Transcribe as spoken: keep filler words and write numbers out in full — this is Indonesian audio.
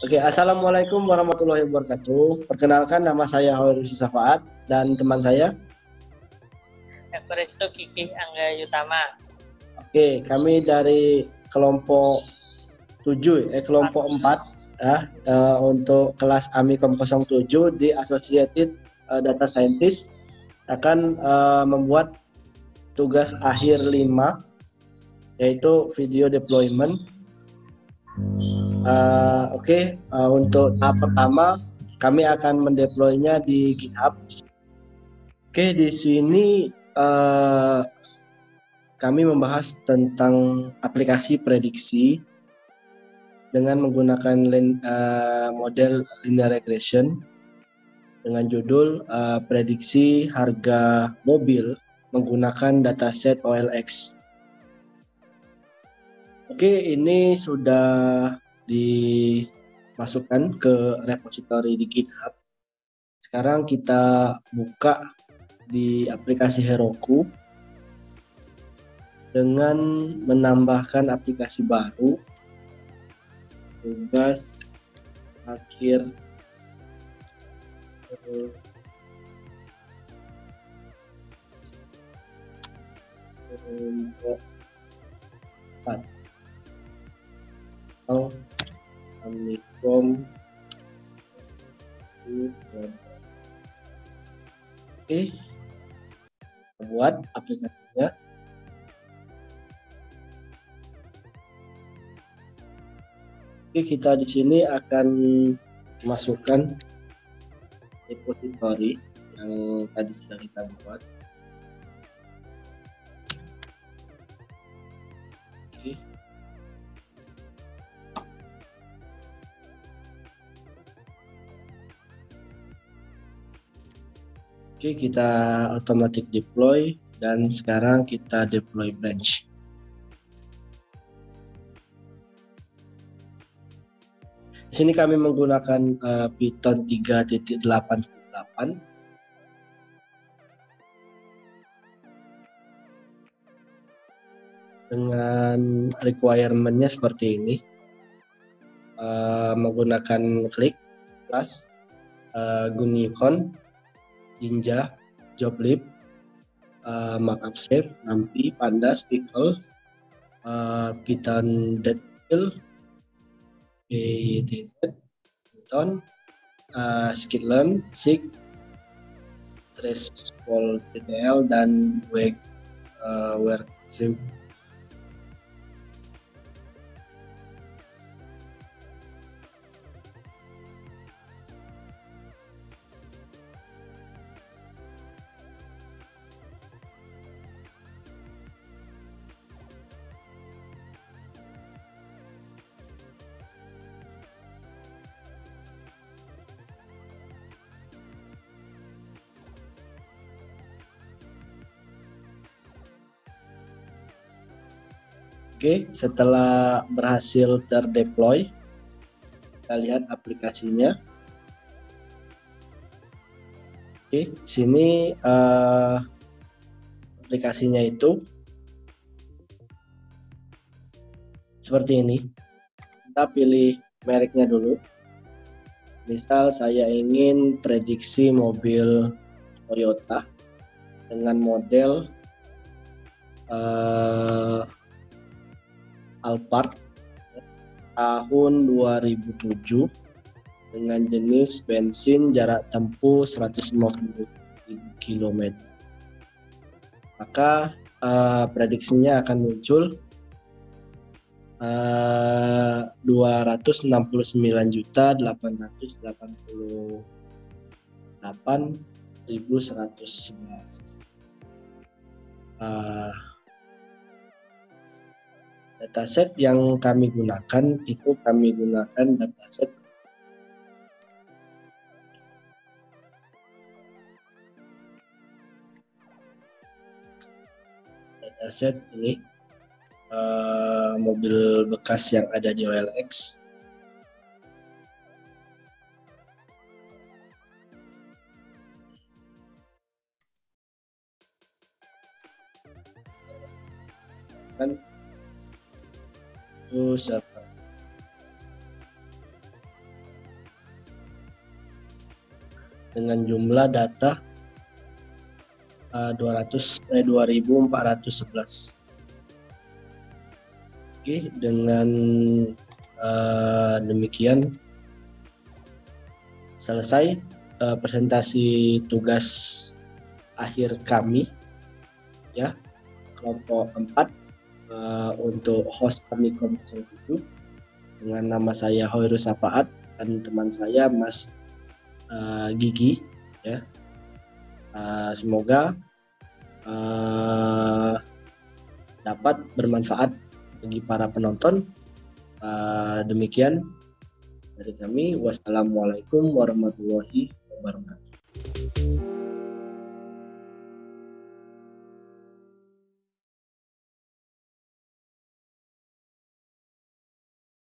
Oke, assalamualaikum warahmatullahi wabarakatuh. Perkenalkan, nama saya Hoirul Safaat dan teman saya. Evaristo Kiki Angga Yutama. Oke, kami dari kelompok tujuh, eh kelompok empat ya, uh, untuk kelas Amikom nol tujuh di Associated uh, Data Scientist akan uh, membuat tugas akhir lima, yaitu video deployment. Uh, Oke, okay. uh, untuk tahap pertama kami akan mendeploynya di GitHub. Oke, okay, di sini uh, kami membahas tentang aplikasi prediksi dengan menggunakan uh, model linear regression dengan judul uh, prediksi harga mobil menggunakan dataset O L X. Oke, ini sudah dimasukkan ke repository di GitHub. Sekarang kita buka di aplikasi Heroku dengan menambahkan aplikasi baru, tugas akhir untuk atau Amikom. Oke, buat aplikasinya. Oke, kita di sini akan masukkan repository yang tadi sudah kita buat. Oke. Oke, kita automatic deploy dan sekarang kita deploy branch. Di sini kami menggunakan uh, Python tiga titik delapan titik delapan. Dengan requirement-nya seperti ini. Uh, menggunakan Qlik, Plus, uh, Gunicon, Jinja, Joblib, uh, Markup Shape, Numpy, Pandas, Pickles, uh, Python Detail, P T Z, Python, uh, Skitlearn, Sig, Threshold T T L, dan Wake uh, Worksim. Oke, setelah berhasil terdeploy, kita lihat aplikasinya. Oke, sini uh, aplikasinya itu seperti ini. Kita pilih mereknya dulu. Misal saya ingin prediksi mobil Toyota dengan model uh, Alphard tahun dua ribu tujuh dengan jenis bensin, jarak tempuh seratus lima puluh kilometer. Maka uh, prediksinya akan muncul uh, dua ratus enam puluh sembilan juta delapan ratus delapan puluh delapan ribu seratus sebelas. Uh, Dataset yang kami gunakan itu kami gunakan dataset dataset ini uh, mobil bekas yang ada di O L X. Kan itu siapa? dengan jumlah data uh, dua ratus eh, dua ribu empat ratus sebelas. Oke, dengan uh, demikian selesai uh, presentasi tugas akhir kami ya, kelompok empat uh, untuk host kami kelompok tujuh dengan nama saya Hoirus Sapaat dan teman saya Mas uh, Gigi ya. Uh, semoga uh, dapat bermanfaat bagi para penonton. Uh, demikian dari kami. Wassalamualaikum warahmatullahi wabarakatuh.